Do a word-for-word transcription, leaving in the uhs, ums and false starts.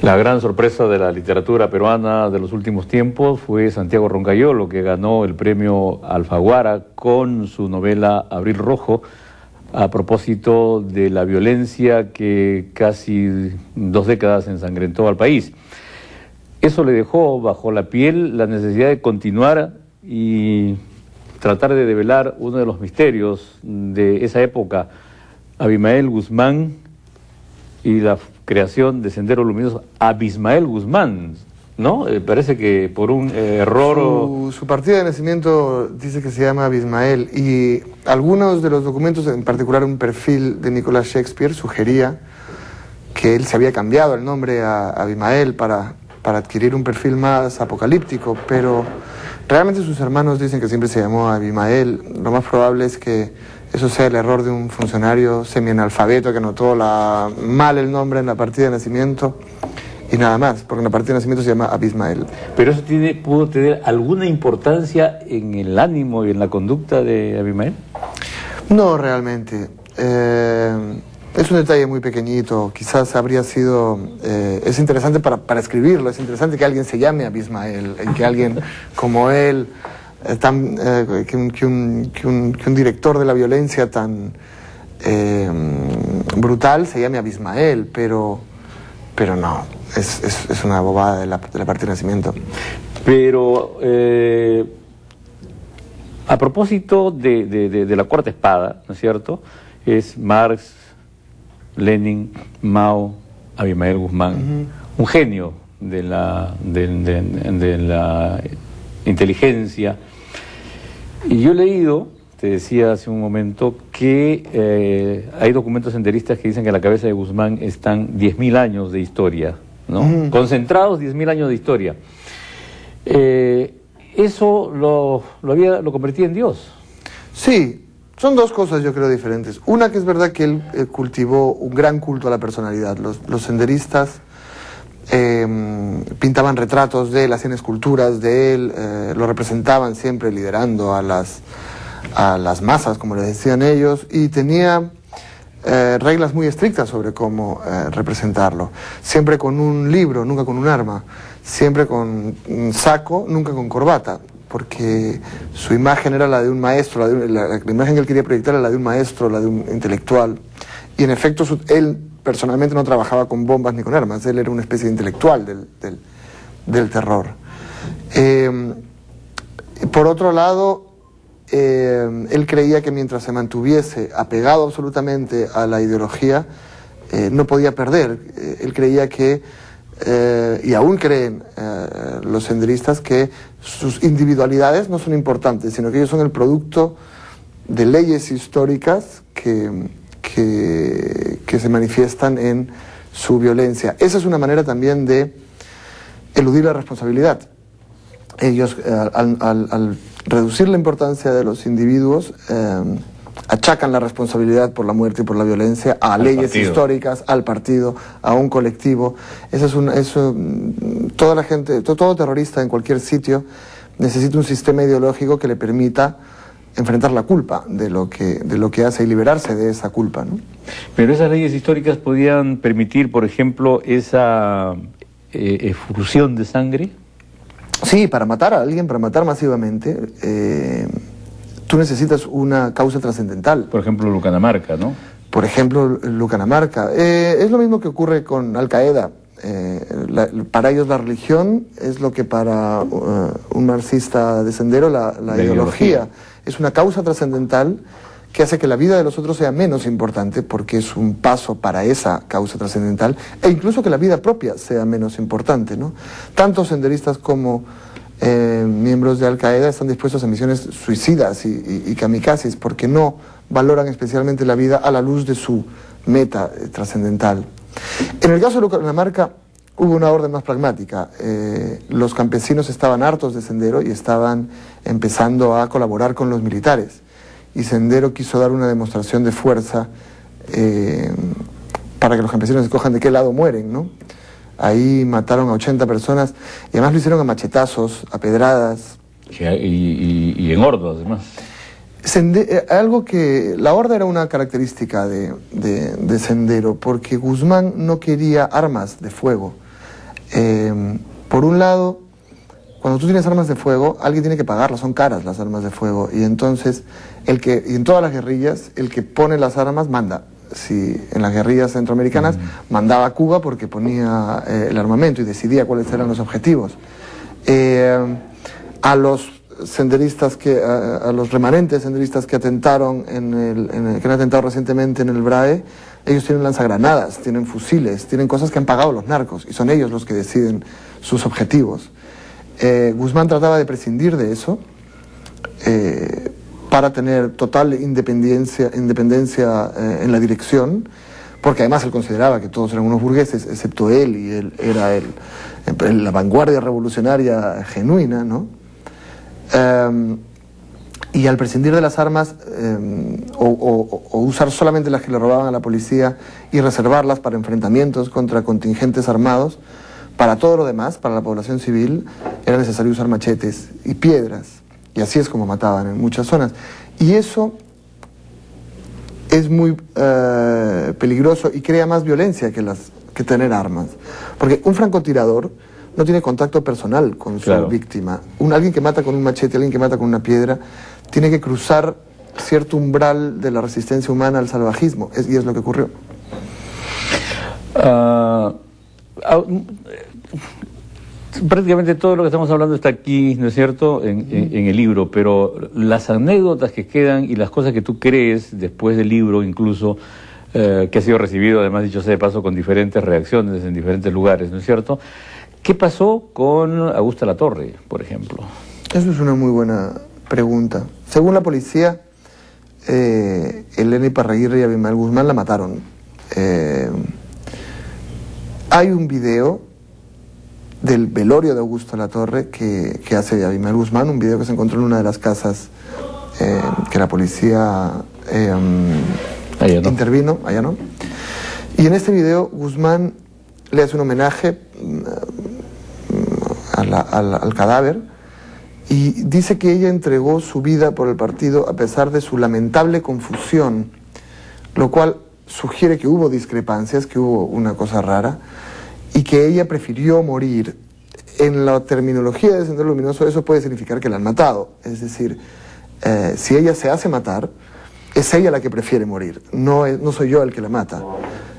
La gran sorpresa de la literatura peruana de los últimos tiempos fue Santiago Roncayolo, que ganó el premio Alfaguara con su novela Abril Rojo, a propósito de la violencia que casi dos décadas ensangrentó al país. Eso le dejó bajo la piel la necesidad de continuar y tratar de develar uno de los misterios de esa época, Abimael Guzmán y la creación de Sendero Luminoso. Abismael Guzmán, ¿no? Eh, parece que por un eh, error... Su, su partida de nacimiento dice que se llama Abismael, y algunos de los documentos, en particular un perfil de Nicolás Shakespeare, sugería que él se había cambiado el nombre a Abimael para, para adquirir un perfil más apocalíptico, pero realmente sus hermanos dicen que siempre se llamó Abimael. Lo más probable es que eso sea el error de un funcionario semianalfabeto que anotó la, mal el nombre en la partida de nacimiento y nada más, porque en la partida de nacimiento se llama Abismael. ¿Pero eso tiene, pudo tener alguna importancia en el ánimo y en la conducta de Abimael? No, realmente. Eh, es un detalle muy pequeñito, quizás habría sido... Eh, es interesante para, para escribirlo, es interesante que alguien se llame Abismael, y que alguien como él... Eh, tan, eh, que, un, que, un, que, un, que un director de la violencia tan eh, brutal se llame Abismael, pero, pero no, es, es, es una bobada de la, de la partida de nacimiento. Pero eh, a propósito de, de, de, de la cuarta espada, ¿no es cierto? Es Marx, Lenin, Mao, Abimael Guzmán, uh-huh. un genio de la, de, de, de la inteligencia. Y yo he leído, te decía hace un momento, que eh, hay documentos senderistas que dicen que en la cabeza de Guzmán están diez mil años de historia, ¿no? Uh-huh. Concentrados diez mil años de historia. Eh, eso lo, lo, había, lo convertía en Dios. Sí, son dos cosas yo creo diferentes. Una, que es verdad que él eh, cultivó un gran culto a la personalidad. Los, los senderistas Eh, pintaban retratos de él, hacían esculturas de él, eh, lo representaban siempre liderando a las, a las masas, como les decían ellos, y tenía eh, reglas muy estrictas sobre cómo eh, representarlo. Siempre con un libro, nunca con un arma, siempre con un saco, nunca con corbata, porque su imagen era la de un maestro, la, de un, la, la imagen que él quería proyectar era la de un maestro, la de un intelectual, y en efecto su, él personalmente no trabajaba con bombas ni con armas, él era una especie de intelectual del, del, del terror. Eh, por otro lado, eh, él creía que mientras se mantuviese apegado absolutamente a la ideología, eh, no podía perder. Eh, él creía que, eh, y aún creen eh, los senderistas, que sus individualidades no son importantes, sino que ellos son el producto de leyes históricas que... Que, que se manifiestan en su violencia. Esa es una manera también de eludir la responsabilidad. Ellos, eh, al, al, al reducir la importancia de los individuos, eh, achacan la responsabilidad por la muerte y por la violencia a al leyes partido. históricas, al partido, a un colectivo. Eso es un, eso, toda la gente, todo, todo terrorista en cualquier sitio necesita un sistema ideológico que le permita enfrentar la culpa de lo que de lo que hace y liberarse de esa culpa, ¿no? Pero esas leyes históricas podían permitir, por ejemplo, esa eh, efusión de sangre. Sí, para matar a alguien, para matar masivamente, eh, tú necesitas una causa trascendental. Por ejemplo, Lucanamarca, ¿no? Por ejemplo, Lucanamarca. Eh, es lo mismo que ocurre con Al-Qaeda. Eh, la, para ellos la religión es lo que para uh, un marxista de Sendero la, la ideología. ideología. Es una causa trascendental que hace que la vida de los otros sea menos importante, porque es un paso para esa causa trascendental, e incluso que la vida propia sea menos importante, ¿no? Tanto senderistas como eh, miembros de Al-Qaeda están dispuestos a misiones suicidas y, y, y kamikazes, porque no valoran especialmente la vida a la luz de su meta eh, trascendental. En el caso de Lucanamarca hubo una orden más pragmática. Eh, los campesinos estaban hartos de Sendero y estaban empezando a colaborar con los militares. Y Sendero quiso dar una demostración de fuerza eh, para que los campesinos escojan de qué lado mueren, ¿no? Ahí mataron a ochenta personas y además lo hicieron a machetazos, a pedradas. Y, y, y en hordas, además. Sende algo que... La horda era una característica de, de, de Sendero, porque Guzmán no quería armas de fuego. Eh, por un lado, cuando tú tienes armas de fuego, alguien tiene que pagarlas, son caras las armas de fuego, y entonces, el que, y en todas las guerrillas, el que pone las armas manda. Si en las guerrillas centroamericanas mm. mandaba a Cuba porque ponía eh, el armamento y decidía cuáles eran los objetivos. Eh, a los senderistas que, a, a los remanentes senderistas que atentaron en el, en el, que han atentado recientemente en el Brae, ellos tienen lanzagranadas, tienen fusiles, tienen cosas que han pagado los narcos, y son ellos los que deciden sus objetivos. Eh, Guzmán trataba de prescindir de eso eh, para tener total independencia, independencia eh, en la dirección, porque además él consideraba que todos eran unos burgueses, excepto él, y él era el, el, la vanguardia revolucionaria genuina, ¿no? Eh, y al prescindir de las armas eh, o, o, o usar solamente las que le robaban a la policía y reservarlas para enfrentamientos contra contingentes armados, para todo lo demás, para la población civil, era necesario usar machetes y piedras, y así es como mataban en muchas zonas. Y eso es muy eh, peligroso y crea más violencia que, las, que tener armas, porque un francotirador no tiene contacto personal con su claro. víctima. Un, alguien que mata con un machete, alguien que mata con una piedra, tiene que cruzar cierto umbral de la resistencia humana al salvajismo, es, y es lo que ocurrió. Uh, uh, prácticamente todo lo que estamos hablando está aquí, ¿no es cierto?, en, en, en el libro, pero las anécdotas que quedan y las cosas que tú crees después del libro, incluso, eh, que ha sido recibido, además dicho sea de paso, con diferentes reacciones en diferentes lugares, ¿no es cierto? ¿Qué pasó con Augusto Latorre, por ejemplo? Eso es una muy buena pregunta. Según la policía, eh, Elena Iparraguirre y Abimael Guzmán la mataron. Eh, hay un video del velorio de Augusto Latorre que, que hace Abimael Guzmán, un video que se encontró en una de las casas eh, que la policía eh, allá no. intervino, allá no. Y en este video Guzmán le hace un homenaje a la, a la, al cadáver y dice que ella entregó su vida por el partido a pesar de su lamentable confusión, lo cual sugiere que hubo discrepancias, que hubo una cosa rara, y que ella prefirió morir. En la terminología de Sendero Luminoso eso puede significar que la han matado, es decir, eh, si ella se hace matar, es ella la que prefiere morir, no, es, no soy yo el que la mata.